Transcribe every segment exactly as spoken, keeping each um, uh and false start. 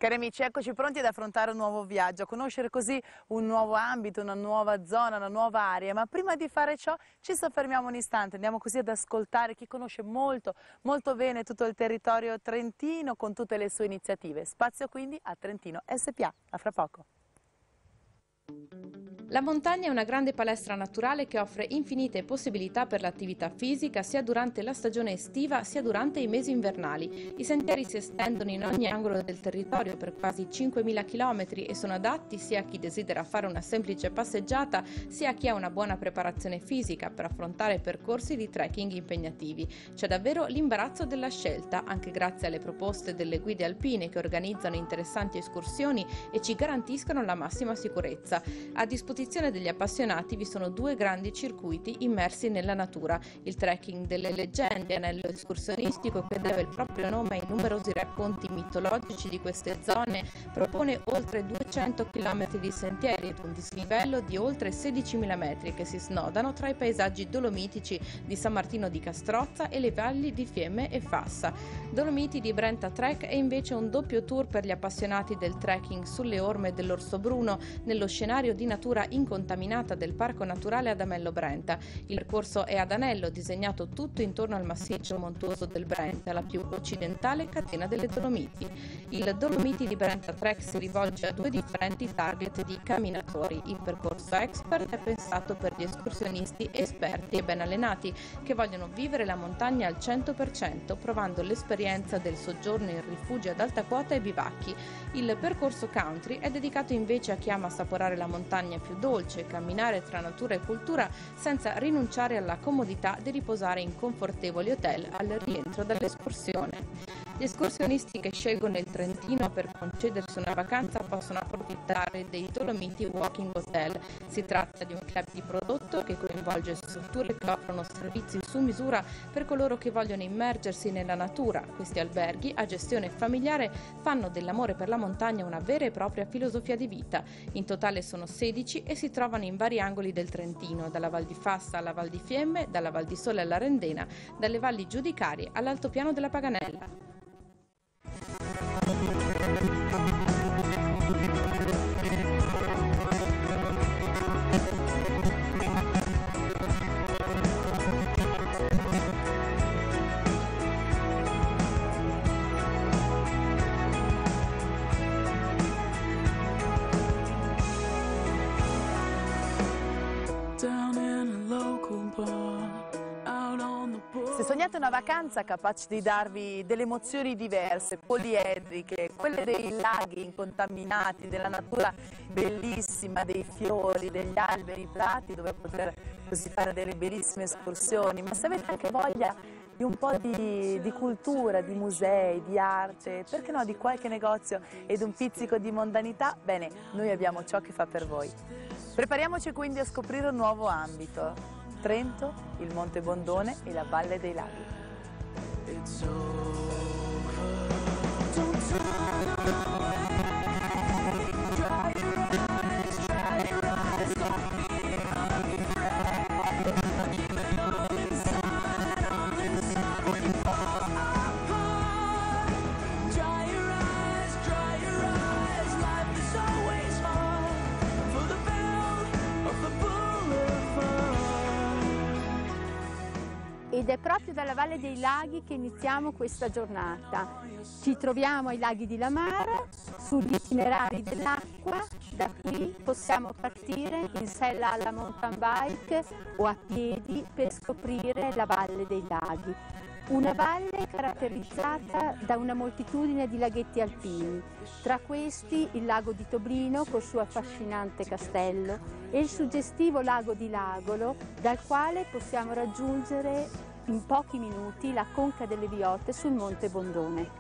Cari amici, eccoci pronti ad affrontare un nuovo viaggio, a conoscere così un nuovo ambito, una nuova zona, una nuova area, ma prima di fare ciò ci soffermiamo un istante, andiamo così ad ascoltare chi conosce molto, molto bene tutto il territorio trentino con tutte le sue iniziative. Spazio quindi a Trentino S P A, a fra poco. La montagna è una grande palestra naturale che offre infinite possibilità per l'attività fisica sia durante la stagione estiva sia durante i mesi invernali. I sentieri si estendono in ogni angolo del territorio per quasi cinquemila chilometri e sono adatti sia a chi desidera fare una semplice passeggiata sia a chi ha una buona preparazione fisica per affrontare percorsi di trekking impegnativi. C'è davvero l'imbarazzo della scelta, anche grazie alle proposte delle guide alpine che organizzano interessanti escursioni e ci garantiscono la massima sicurezza. A disposizione degli appassionati vi sono due grandi circuiti immersi nella natura: il trekking delle leggende, anello escursionistico che deve il proprio nome ai numerosi racconti mitologici di queste zone, propone oltre duecento chilometri di sentieri ed un dislivello di oltre sedicimila metri che si snodano tra i paesaggi dolomitici di San Martino di Castrozza e le valli di Fiemme e Fassa. Dolomiti di Brenta Trek è invece un doppio tour per gli appassionati del trekking sulle orme dell'Orso Bruno nello scenario di natura incontaminata del Parco Naturale Adamello Brenta. Il percorso è ad anello, disegnato tutto intorno al massiccio montuoso del Brenta, la più occidentale catena delle Dolomiti. Il Dolomiti di Brenta Trek si rivolge a due differenti target di camminatori. Il percorso expert è pensato per gli escursionisti esperti e ben allenati che vogliono vivere la montagna al cento per cento, provando l'esperienza del soggiorno in rifugi ad alta quota e bivacchi. Il percorso country è dedicato invece a chi ama assaporare la montagna più dolce, camminare tra natura e cultura senza rinunciare alla comodità di riposare in confortevoli hotel al rientro dall'escursione. Gli escursionisti che scelgono il Trentino per concedersi una vacanza possono approfittare dei Dolomiti Walking Hotel. Si tratta di un club di prodotto che coinvolge strutture che offrono servizi su misura per coloro che vogliono immergersi nella natura. Questi alberghi, a gestione familiare, fanno dell'amore per la montagna una vera e propria filosofia di vita. In totale sono sedici e si trovano in vari angoli del Trentino, dalla Val di Fassa alla Val di Fiemme, dalla Val di Sole alla Rendena, dalle valli giudicarie all'altopiano della Paganella. Se sognate una vacanza capace di darvi delle emozioni diverse, poliedriche, quelle dei laghi incontaminati, della natura bellissima, dei fiori, degli alberi, i prati, dove poter così fare delle bellissime escursioni, ma se avete anche voglia di un po' di, di cultura, di musei, di arte, perché no, di qualche negozio ed un pizzico di mondanità, bene, noi abbiamo ciò che fa per voi. Prepariamoci quindi a scoprire un nuovo ambito. Trento, il Monte Bondone e la Valle dei Laghi. Ed è proprio dalla Valle dei Laghi che iniziamo questa giornata. Ci troviamo ai laghi di Lamara, sugli itinerari dell'acqua. Da qui possiamo partire in sella alla mountain bike o a piedi per scoprire la Valle dei Laghi. Una valle caratterizzata da una moltitudine di laghetti alpini, tra questi il lago di Tobrino col suo affascinante castello e il suggestivo lago di Lagolo, dal quale possiamo raggiungere in pochi minuti la conca delle Viotte sul Monte Bondone.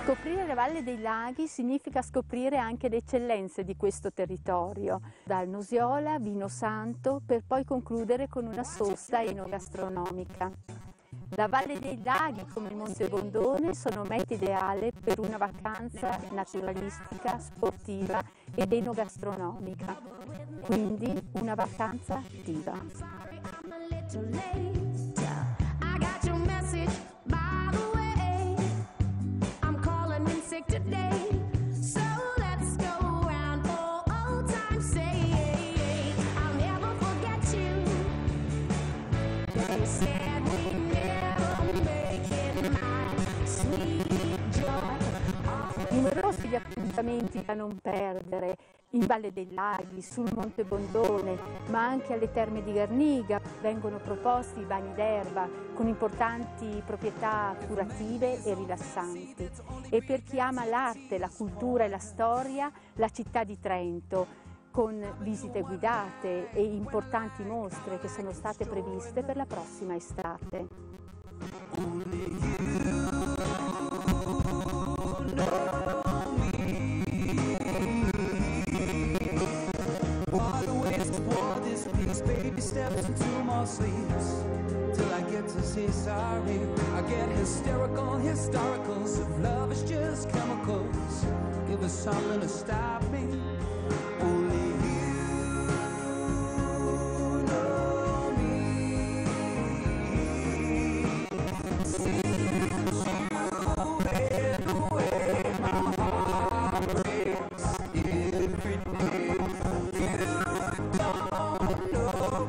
Scoprire la Valle dei Laghi significa scoprire anche le eccellenze di questo territorio, dal Nosiola, Vino Santo, per poi concludere con una sosta enogastronomica. La Valle dei Laghi, come il Monte Bondone, sono meta ideale per una vacanza naturalistica, sportiva ed enogastronomica, quindi una vacanza attiva. Numerosi gli appuntamenti da non perdere in Valle dei Laghi, sul Monte Bondone, ma anche alle Terme di Garniga. Vengono proposti i bagni d'erba con importanti proprietà curative e rilassanti. E per chi ama l'arte, la cultura e la storia, la città di Trento, con visite guidate e importanti mostre che sono state previste per la prossima estate. Baby steps into my sleeves till I get to say sorry. I get hysterical, historicals. If love is just chemicals, give us something to stop me. Only you know me. Since you went away, my heart breaks every day. You don't know.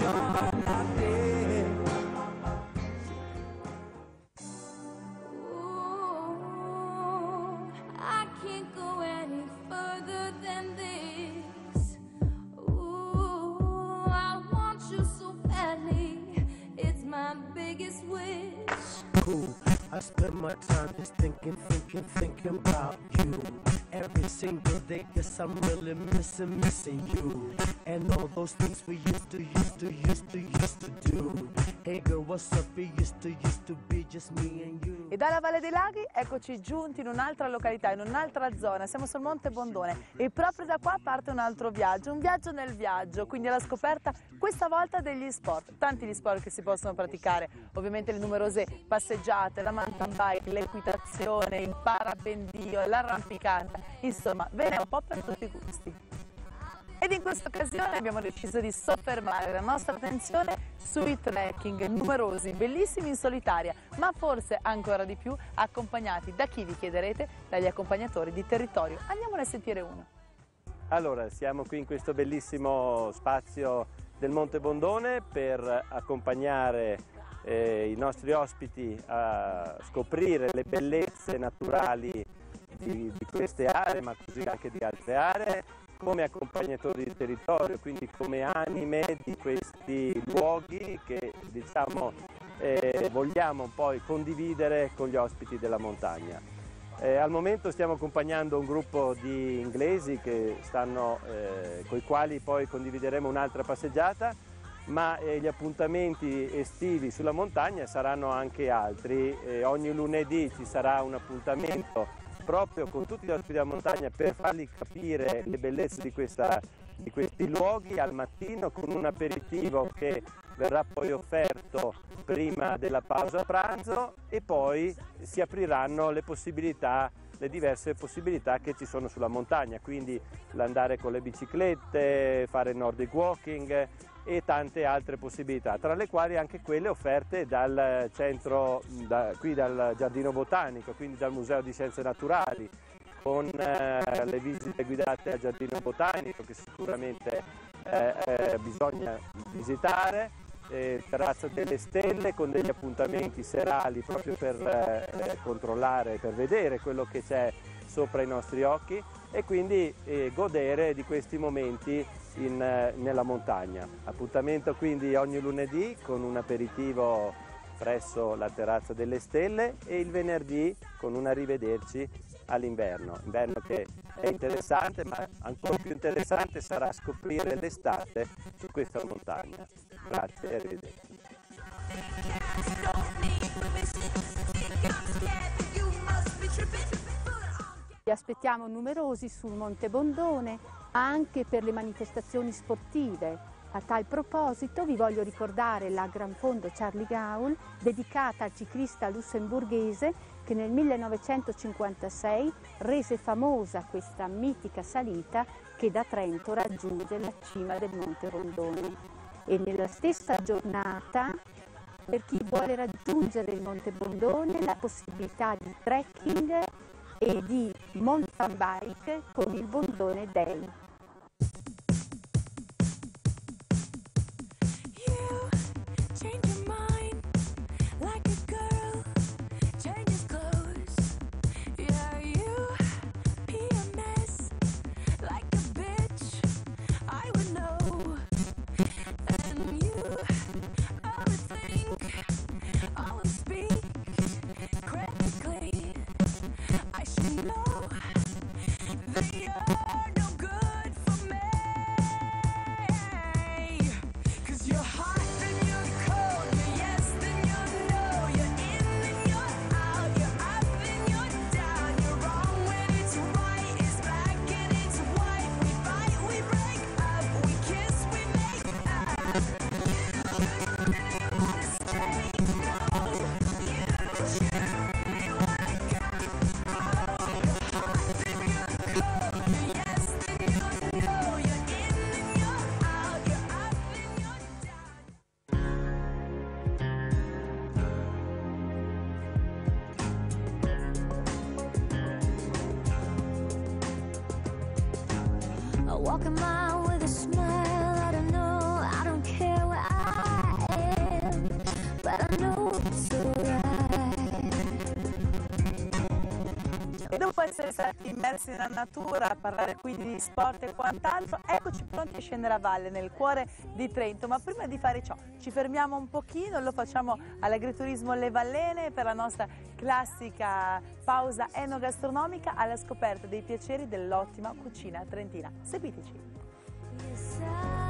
I spend my time just thinking, thinking, thinking about you. Every single day, yes, I'm really missing, missing you. And all those things we used to, used to, used to, used to do. Hey girl, what's up? It used to, used to be just me and you. E dalla Valle dei Laghi eccoci giunti in un'altra località, in un'altra zona. Siamo sul Monte Bondone e proprio da qua parte un altro viaggio, un viaggio nel viaggio, quindi alla scoperta questa volta degli sport. Tanti gli sport che si possono praticare, ovviamente le numerose passeggiate, la mountain bike, l'equitazione, il parapendio, l'arrampicata, insomma ve n'è un po' per tutti i gusti. Ed in questa occasione abbiamo deciso di soffermare la nostra attenzione sui trekking, numerosi, bellissimi in solitaria, ma forse ancora di più accompagnati da chi vi chiederete, dagli accompagnatori di territorio. Andiamone a sentire uno. Allora, siamo qui in questo bellissimo spazio del Monte Bondone per accompagnare eh, i nostri ospiti a scoprire le bellezze naturali di, di queste aree, ma così anche di altre aree, come accompagnatori di territorio, quindi come anime di questi luoghi che diciamo eh, vogliamo poi condividere con gli ospiti della montagna. Eh, al momento stiamo accompagnando un gruppo di inglesi che stanno, eh, con i quali poi condivideremo un'altra passeggiata, ma eh, gli appuntamenti estivi sulla montagna saranno anche altri. Eh, ogni lunedì ci sarà un appuntamento proprio con tutti gli ospiti della montagna per fargli capire le bellezze di, questa, di questi luoghi al mattino, con un aperitivo che verrà poi offerto prima della pausa pranzo, e poi si apriranno le possibilità, le diverse possibilità che ci sono sulla montagna, quindi l'andare con le biciclette, fare Nordic walking e tante altre possibilità, tra le quali anche quelle offerte dal centro, da, qui dal Giardino Botanico, quindi dal Museo di Scienze Naturali, con eh, le visite guidate al Giardino Botanico che sicuramente eh, eh, bisogna visitare, eh, Terrazza delle Stelle con degli appuntamenti serali proprio per eh, controllare, per vedere quello che c'è sopra i nostri occhi e quindi eh, godere di questi momenti in, eh, nella montagna. Appuntamento quindi ogni lunedì con un aperitivo presso la Terrazza delle Stelle e il venerdì con un arrivederci all'inverno, inverno che è interessante, ma ancora più interessante sarà scoprire l'estate su questa montagna. Grazie e arrivederci. Vi aspettiamo numerosi sul Monte Bondone, anche per le manifestazioni sportive. A tal proposito vi voglio ricordare la Gran Fondo Charlie Gaul, dedicata al ciclista lussemburghese che nel millenovecentocinquantasei rese famosa questa mitica salita che da Trento raggiunge la cima del Monte Bondone. E nella stessa giornata, per chi vuole raggiungere il Monte Bondone, la possibilità di trekking e di mountain bike con il Bondone Day. Walk a mile with a smile, I don't know, I don't care where I am, but I know it's alright. E dopo essere stati immersi nella natura, a parlare quindi di sport e quant'altro, eccoci pronti a scendere a valle nel cuore di Trento. Ma prima di fare ciò ci fermiamo un pochino, lo facciamo all'Agriturismo Le Vallene per la nostra classica pausa enogastronomica alla scoperta dei piaceri dell'ottima cucina trentina. Seguiteci. Yes,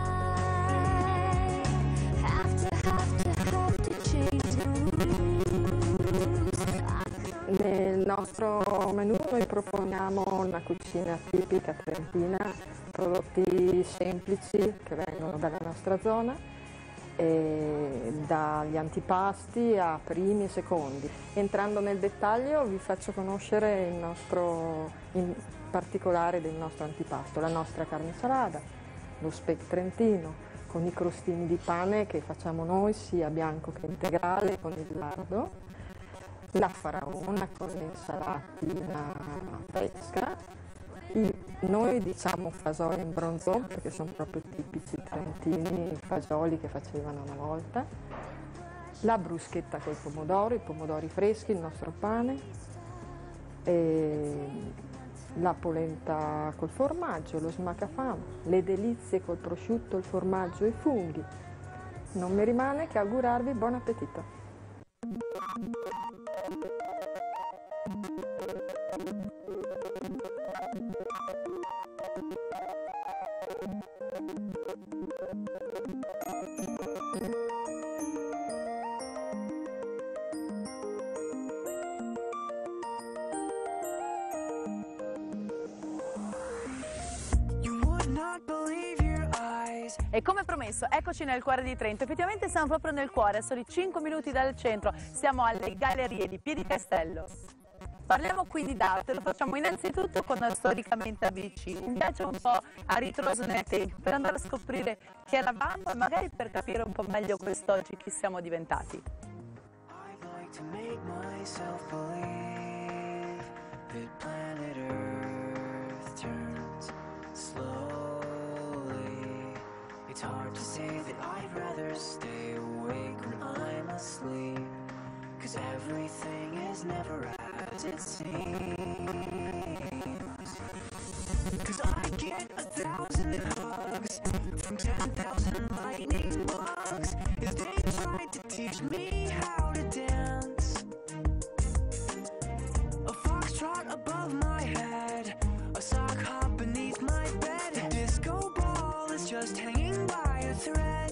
I have to, have to, have to change the rules. Nel nostro menù noi proponiamo una cucina tipica trentina, prodotti semplici che vengono dalla nostra zona, e dagli antipasti a primi e secondi. Entrando nel dettaglio vi faccio conoscere il nostro, in particolare del nostro antipasto, la nostra carne salata, lo speck trentino con i crostini di pane che facciamo noi sia bianco che integrale con il lardo, la faraona con l'insalatina fresca, I, noi diciamo fagioli in bronzone perché sono proprio tipici trentini, i fagioli che facevano una volta, la bruschetta col pomodoro, i pomodori freschi, il nostro pane, e la polenta col formaggio, lo smacafame, le delizie col prosciutto, il formaggio e i funghi. Non mi rimane che augurarvi buon appetito! E come promesso, eccoci nel cuore di Trento. Effettivamente siamo proprio nel cuore, a soli cinque minuti dal centro. Siamo alle Gallerie di Piedicastello. Parliamo quindi d'arte, lo facciamo innanzitutto con Storicamente A B C, un viaggio un po' a ritroso nel tempo, per andare a scoprire chi eravamo e magari per capire un po' meglio quest'oggi chi siamo diventati. I'd like to make myself believe that planet Earth turns slowly. It's hard to say that I'd rather stay awake when I'm asleep, 'cause everything is never as it seems. 'Cause I get a thousand hugs from ten thousand lightning bugs as they try to teach me how to dance. A foxtrot above my head, a sock hop beneath my bed, a disco ball is just hanging by a thread.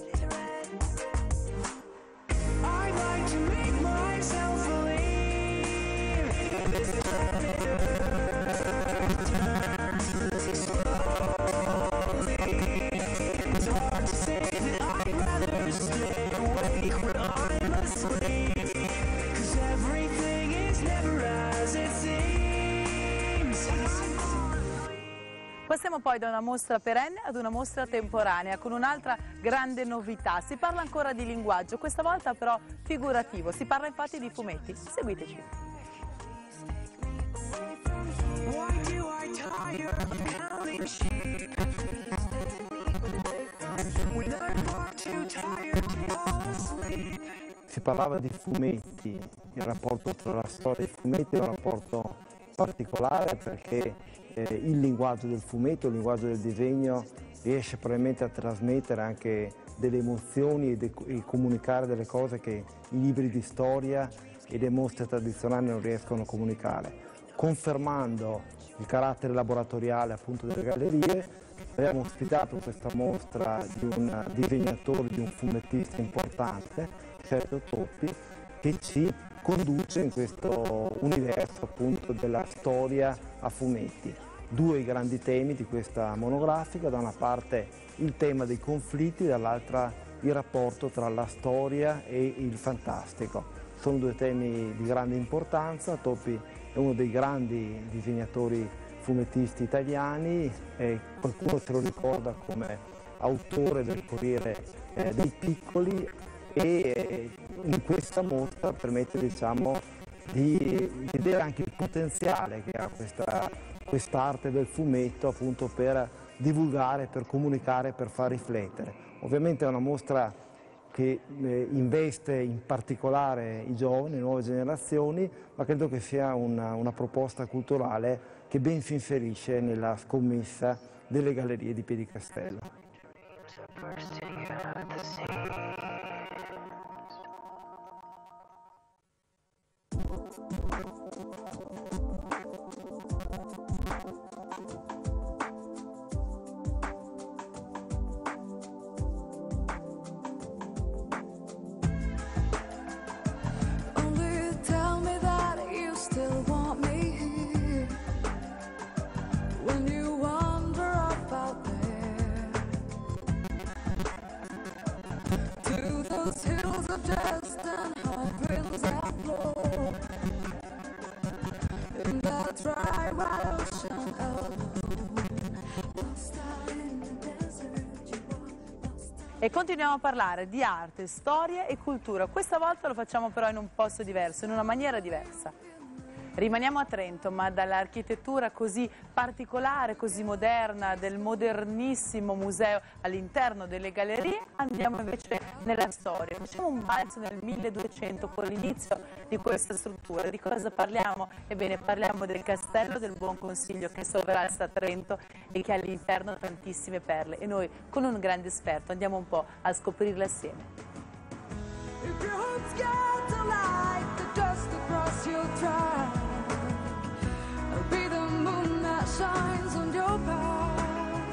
I like to make myself believe this is planet Earth. Passiamo poi da una mostra perenne ad una mostra temporanea con un'altra grande novità. Si parla ancora di linguaggio, questa volta però figurativo. Si parla infatti di fumetti. Seguiteci. Si parlava di fumetti, il rapporto tra la storia e i fumetti è un rapporto particolare perché eh, il linguaggio del fumetto, il linguaggio del disegno riesce probabilmente a trasmettere anche delle emozioni e, de e comunicare delle cose che i libri di storia e le mostre tradizionali non riescono a comunicare. Confermando il carattere laboratoriale appunto delle gallerie, abbiamo ospitato questa mostra di un disegnatore, di un fumettista importante, Sergio Toppi, che ci conduce in questo universo appunto della storia a fumetti. Due grandi temi di questa monografica, da una parte il tema dei conflitti, dall'altra il rapporto tra la storia e il fantastico. Sono due temi di grande importanza. Toppi è uno dei grandi disegnatori fumettisti italiani, e qualcuno se lo ricorda come autore del Corriere eh, dei Piccoli, e in questa mostra permette, diciamo, di vedere anche il potenziale che ha questa quest'arte del fumetto appunto per divulgare, per comunicare, per far riflettere. Ovviamente è una mostra che eh, investe in particolare i giovani, le nuove generazioni, ma credo che sia una, una proposta culturale che ben si inserisce nella scommessa delle gallerie di Piedicastello. E continuiamo a parlare di arte, storia e cultura. Questa volta lo facciamo però in un posto diverso, in una maniera diversa. Rimaniamo a Trento, ma dall'architettura così particolare, così moderna, del modernissimo museo all'interno delle gallerie, andiamo invece nella storia. Facciamo un balzo nel milleduecento con l'inizio di questa struttura. Di cosa parliamo? Ebbene, parliamo del Castello del Buon Consiglio che sovrasta a Trento e che ha all'interno tantissime perle. E noi, con un grande esperto, andiamo un po' a scoprirle assieme. Shines on your path.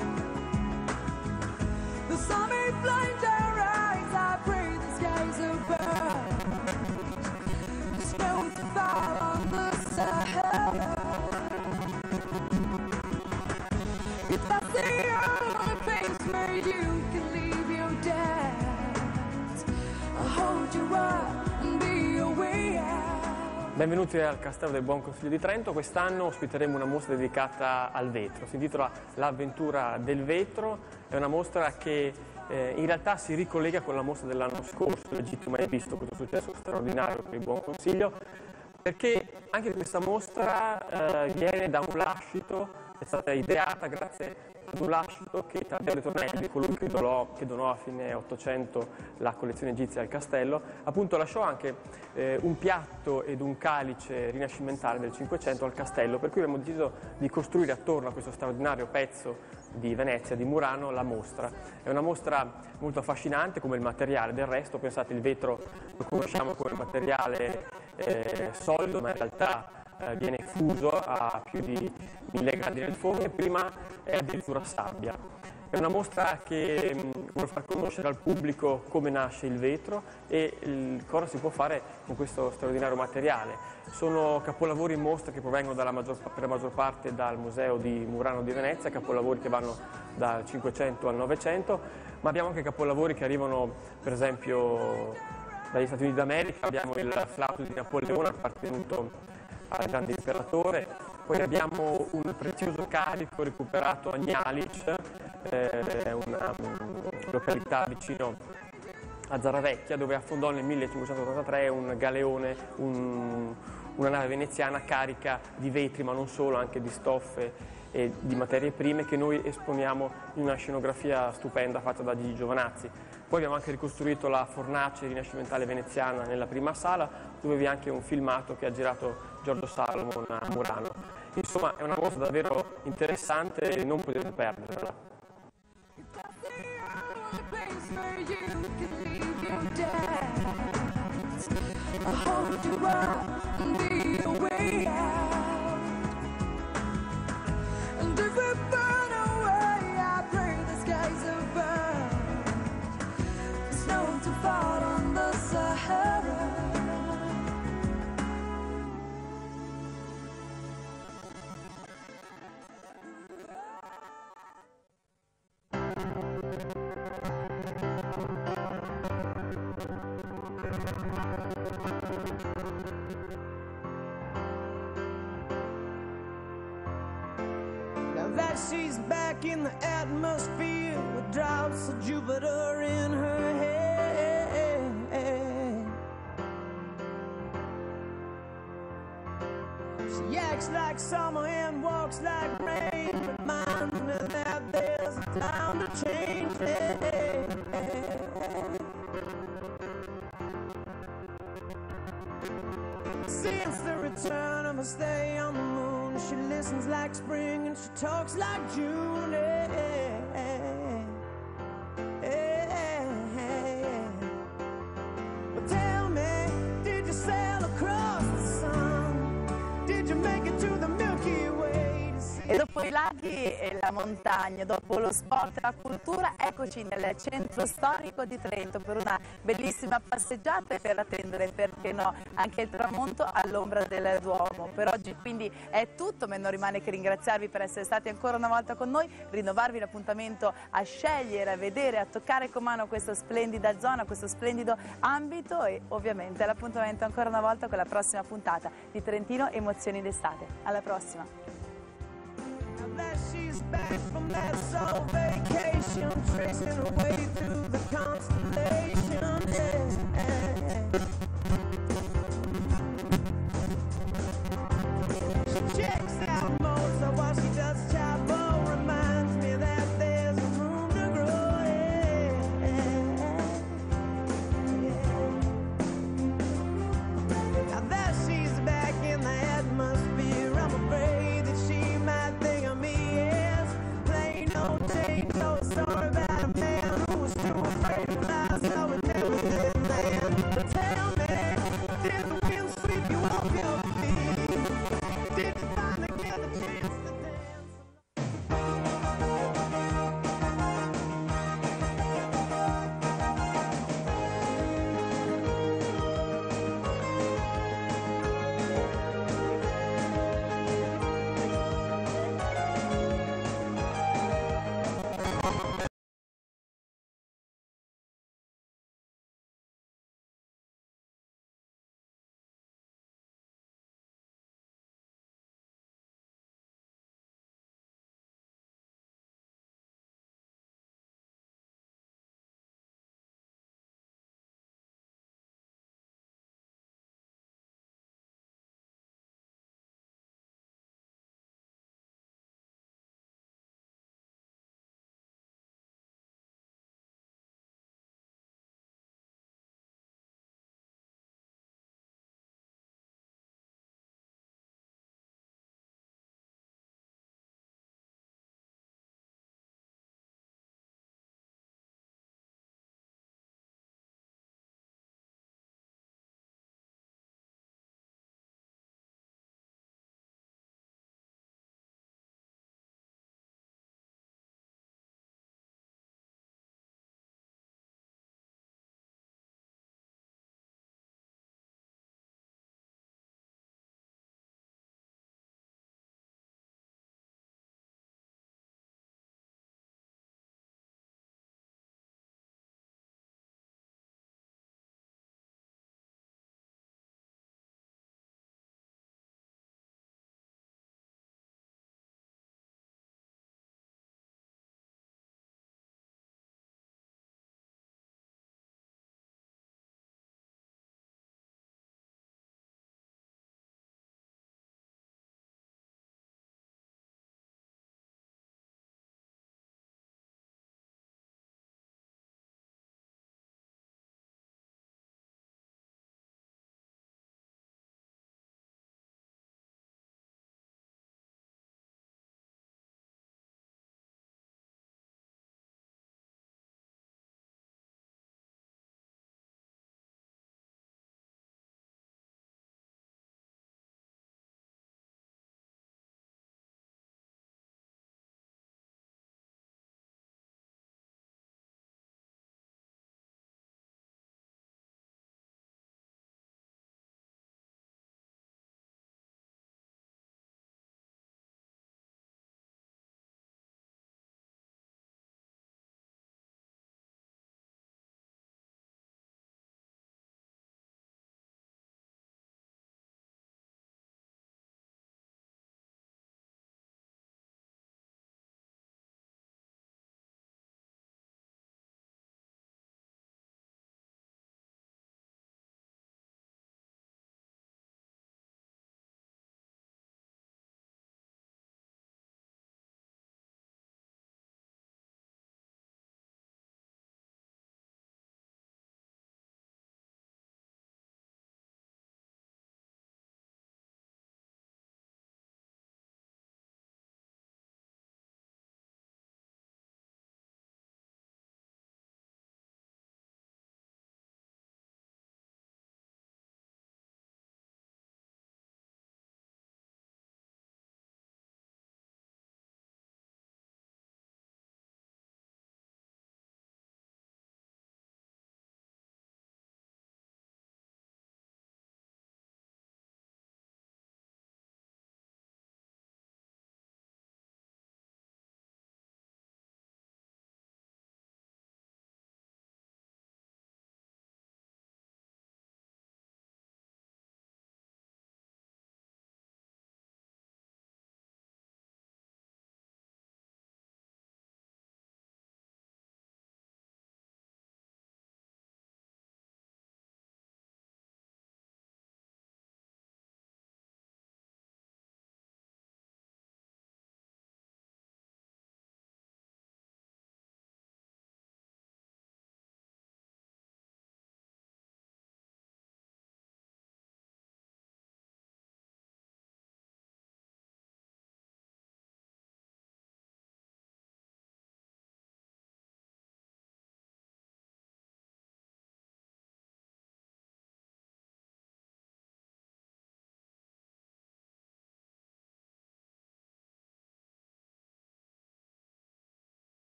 The sun may blind your eyes. I pray the skies are bright. The snow is far on the side. If I see you on a place where you can leave your dad, I'll hold you up and be your way out. Benvenuti al Castello del Buon Consiglio di Trento. Quest'anno ospiteremo una mostra dedicata al vetro. Si intitola L'avventura del vetro. È una mostra che eh, in realtà si ricollega con la mostra dell'anno scorso, L'Egitto mai visto, questo successo straordinario per il Buon Consiglio, perché anche questa mostra eh, viene da un lascito, è stata ideata grazie ad un lascito che Taddeo Tonelli, colui che donò, che donò a fine Ottocento la collezione egizia al castello, appunto lasciò anche eh, un piatto ed un calice rinascimentale del Cinquecento al castello, per cui abbiamo deciso di costruire attorno a questo straordinario pezzo di Venezia, di Murano, la mostra. È una mostra molto affascinante come il materiale, del resto pensate il vetro lo conosciamo come materiale eh, solido, ma in realtà eh, viene fuso a più di mille gradi nel forno e prima è addirittura sabbia. È una mostra che mh, vuole far conoscere al pubblico come nasce il vetro e il, cosa si può fare con questo straordinario materiale. Sono capolavori in mostra che provengono dalla maggior, per la maggior parte dal Museo di Murano di Venezia, capolavori che vanno dal Cinquecento al Novecento, ma abbiamo anche capolavori che arrivano per esempio dagli Stati Uniti d'America. Abbiamo il flauto di Napoleone appartenuto al grande imperatore, Poi abbiamo un prezioso carico recuperato a Gnalic, eh, una um, località vicino a Zaravecchia, dove affondò nel millecinquecentottantatré un galeone, un, una nave veneziana carica di vetri, ma non solo, anche di stoffe e di materie prime, che noi esponiamo in una scenografia stupenda fatta da Gigi Giovanazzi. Poi abbiamo anche ricostruito la fornace rinascimentale veneziana nella prima sala, dove vi è anche un filmato che ha girato Giorgio Salomon a Murano. Insomma, è una mostra davvero interessante e non potete perderla. That she's back in the atmosphere with drops of Jupiter in her head. She acts like summer and walks like rain, reminds me that there's a time to change. Since the return of her stay on the moon, she listens like spring and she talks like June. Hey, hey, hey, hey. Well, tell me, did you sail across the sun? Did you make it to the Milky Way? E dopo i laghi e la montagna, dopo lo sport e la cultura, eccoci nel centro storico di Trento per una bellissima passeggiata e per attendere, perché no, anche il tramonto all'ombra del Duomo. Per oggi quindi è tutto, me non rimane che ringraziarvi per essere stati ancora una volta con noi, rinnovarvi l'appuntamento a scegliere, a vedere, a toccare con mano questa splendida zona, questo splendido ambito, e ovviamente l'appuntamento ancora una volta con la prossima puntata di Trentino Emozioni d'estate. Alla prossima! That she's back from that summer vacation, tracing her way through the constellation. Yeah, yeah.